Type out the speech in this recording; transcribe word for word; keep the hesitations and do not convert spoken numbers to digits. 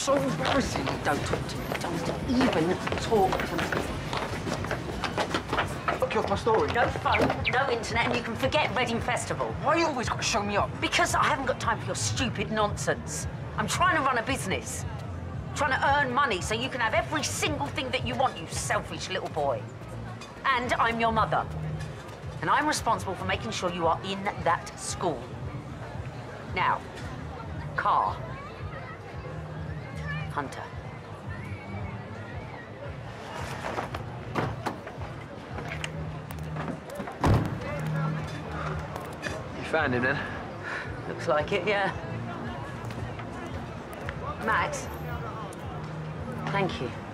so embarrassing. Don't talk to me. Don't even talk to me. Fuck you off my story. No phone, no internet, and you can forget Reading Festival. Why you always got to show me up? Because I haven't got time for your stupid nonsense. I'm trying to run a business. Trying to earn money so you can have every single thing that you want, you selfish little boy. And I'm your mother. And I'm responsible for making sure you are in that school. Now, car. Hunter. You found him then? Looks like it, yeah. Max, thank you.